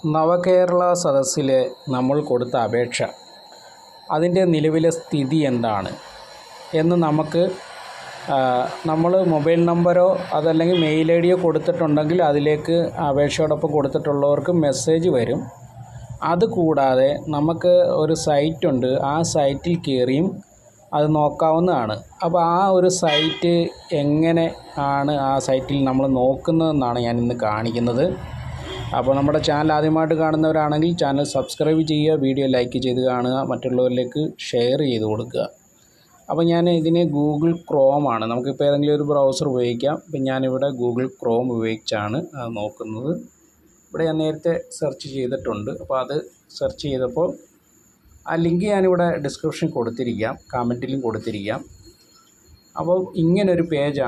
നവകേരള സദസ്സിലെ നമ്മൾ കൊടുത്ത അപേക്ഷ അതിൻ്റെ നിലവിലെ സ്ഥിതി എന്താണ് എന്ന് നമ്മൾ മൊബൈൽ നമ്പറോ അതല്ലെങ്കിൽ മെയിൽ ഐ ഡിയോ കൊടുത്തിട്ടുണ്ടെങ്കിൽ അതിലേക്ക് അപേക്ഷയോടൊപ്പം കൊടുത്തിട്ടുള്ളവർക്ക് മെസ്സേജ് വരും. അതുകൂടാതെ നമുക്ക് ഒരു സൈറ്റുണ്ട്, ആ സൈറ്റിൽ കയറിയും അത് നോക്കാവുന്നതാണ്. അപ്പോൾ ആ ഒരു സൈറ്റ് എങ്ങനെ ആണ് ആ സൈറ്റിൽ നമ്മൾ നോക്കുന്നതെന്നാണ് ഞാൻ ഇന്ന് കാണിക്കുന്നത്. അപ്പോൾ നമ്മുടെ ചാനൽ ആദ്യമായിട്ട് കാണുന്നവരാണെങ്കിൽ ചാനൽ സബ്സ്ക്രൈബ് ചെയ്യുക, വീഡിയോ ലൈക്ക് ചെയ്ത് കാണുക, മറ്റുള്ളവരിലേക്ക് ഷെയർ ചെയ്ത് കൊടുക്കുക. അപ്പോൾ ഞാൻ ഇതിന് ഗൂഗിൾ ക്രോമാണ്, നമുക്കിപ്പോൾ ഏതെങ്കിലും ഒരു ബ്രൗസർ ഉപയോഗിക്കാം. ഇപ്പം ഞാനിവിടെ ഗൂഗിൾ ക്രോം ഉപയോഗിച്ചാണ് അത് നോക്കുന്നത്. ഇവിടെ ഞാൻ നേരത്തെ സെർച്ച് ചെയ്തിട്ടുണ്ട്. അപ്പോൾ അത് സെർച്ച് ചെയ്തപ്പോൾ ആ ലിങ്ക് ഞാനിവിടെ ഡിസ്ക്രിപ്ഷനിൽ കൊടുത്തിരിക്കാം, കമൻറ്റിലും കൊടുത്തിരിക്കാം. അപ്പോൾ ഇങ്ങനൊരു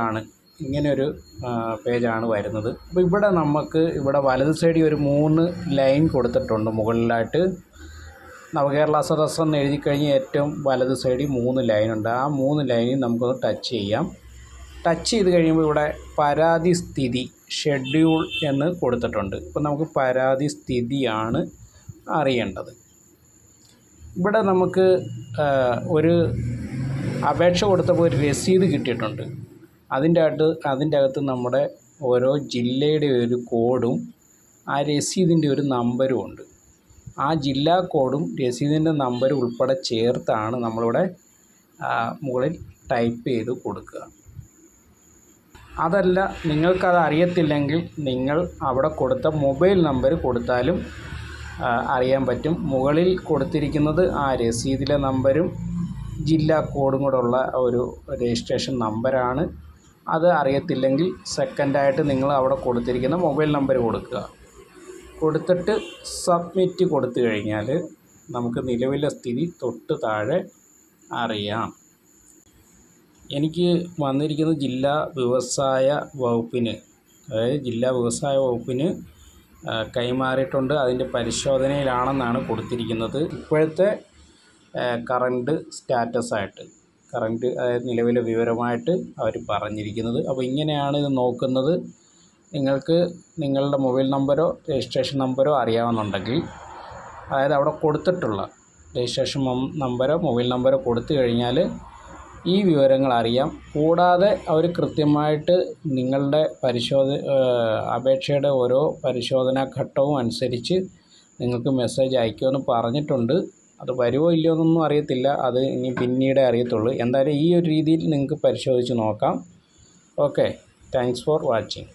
പേജാണ് വരുന്നത്. അപ്പോൾ ഇവിടെ നമുക്ക് വലത് സൈഡിൽ ഒരു 3 ലൈൻ കൊടുത്തിട്ടുണ്ട്. മുകളിലായിട്ട് നവകേരള സദസ്സ് എന്ന് എഴുതി കഴിഞ്ഞ് ഏറ്റവും വലത് സൈഡിൽ 3 ലൈനുണ്ട്. ആ 3 ലൈനിൽ നമുക്കൊന്ന് ടച്ച് ചെയ്യാം. ടച്ച് ചെയ്ത് കഴിയുമ്പോൾ ഇവിടെ പരാതി സ്ഥിതി ഷെഡ്യൂൾ എന്ന് കൊടുത്തിട്ടുണ്ട്. ഇപ്പോൾ നമുക്ക് പരാതി സ്ഥിതിയാണ് അറിയേണ്ടത്. ഇവിടെ നമുക്ക് ഒരു അപേക്ഷ കൊടുത്തപ്പോൾ ഒരു രസീത് കിട്ടിയിട്ടുണ്ട്. അതിൻ്റെ അകത്ത് നമ്മുടെ ഓരോ ജില്ലയുടെ ഒരു കോഡും ആ രസീതിൻ്റെ ഒരു നമ്പരും ഉണ്ട്. ആ ജില്ലാ കോഡും രസീതിൻ്റെ നമ്പരും ഉൾപ്പെടെ ചേർത്താണ് നമ്മളിവിടെ മുകളിൽ ടൈപ്പ് ചെയ്ത് കൊടുക്കുക. അതല്ല, നിങ്ങൾക്കത് അറിയത്തില്ലെങ്കിൽ നിങ്ങൾ അവിടെ കൊടുത്ത മൊബൈൽ നമ്പർ കൊടുത്താലും അറിയാൻ പറ്റും. മുകളിൽ കൊടുത്തിരിക്കുന്നത് ആ രസീതിലെ നമ്പരും ജില്ലാ കോഡും കൂടെ ഉള്ള ഒരു രജിസ്ട്രേഷൻ നമ്പറാണ്. അത് അറിയത്തില്ലെങ്കിൽ സെക്കൻഡായിട്ട് നിങ്ങൾ അവിടെ കൊടുത്തിരിക്കുന്ന മൊബൈൽ നമ്പർ കൊടുക്കുക. കൊടുത്തിട്ട് സബ്മിറ്റ് കൊടുത്തു കഴിഞ്ഞാൽ നമുക്ക് നിലവിലെ സ്ഥിതി തൊട്ട് താഴെ അറിയാം. എനിക്ക് വന്നിരിക്കുന്നത് ജില്ലാ വ്യവസായ വകുപ്പിന് കൈമാറിയിട്ടുണ്ട്. അതിൻ്റെ പരിശോധനയിലാണെന്നാണ് കൊടുത്തിരിക്കുന്നത്. ഇപ്പോഴത്തെ കറണ്ട് സ്റ്റാറ്റസായിട്ട്, അതായത് നിലവിലെ വിവരമായിട്ട് അവർ പറഞ്ഞിരിക്കുന്നത്. അപ്പോൾ ഇങ്ങനെയാണ് ഇത് നോക്കുന്നത്. നിങ്ങൾക്ക് നിങ്ങളുടെ മൊബൈൽ നമ്പരോ രജിസ്ട്രേഷൻ നമ്പരോ അറിയാവുന്നുണ്ടെങ്കിൽ, അതായത് അവിടെ കൊടുത്തിട്ടുള്ള രജിസ്ട്രേഷൻ നമ്പരോ മൊബൈൽ നമ്പരോ കൊടുത്തു കഴിഞ്ഞാൽ ഈ വിവരങ്ങൾ അറിയാം. കൂടാതെ അവർ കൃത്യമായിട്ട് നിങ്ങളുടെ അപേക്ഷയുടെ ഓരോ പരിശോധനാ ഘട്ടവും അനുസരിച്ച് നിങ്ങൾക്ക് മെസ്സേജ് അയക്കുമെന്ന് പറഞ്ഞിട്ടുണ്ട്. അത് വരുമോ ഇല്ലയോ എന്നൊന്നും അറിയത്തില്ല, അത് ഇനി പിന്നീടേ അറിയത്തുള്ളൂ. എന്തായാലും ഈ ഒരു രീതിയിൽ നിങ്ങൾക്ക് പരിശോധിച്ച് നോക്കാം. Okay, thanks for watching.